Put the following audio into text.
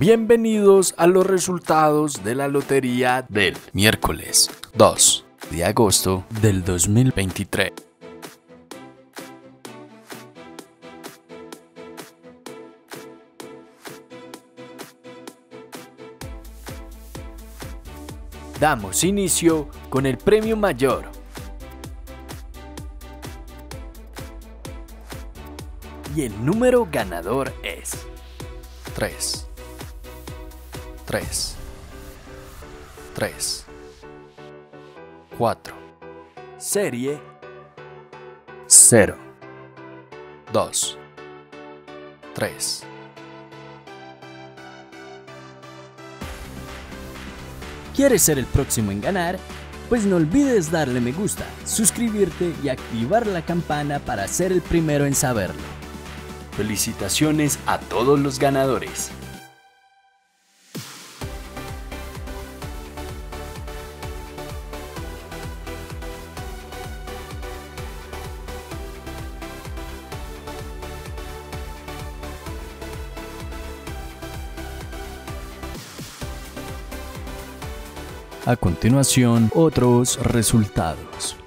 Bienvenidos a los resultados de la lotería del miércoles 2 de agosto del 2023. Damos inicio con el premio mayor. Y el número ganador es 3, 4. Serie 0, 2, 3. ¿Quieres ser el próximo en ganar? Pues no olvides darle me gusta, suscribirte y activar la campana para ser el primero en saberlo. Felicitaciones a todos los ganadores. A continuación, otros resultados.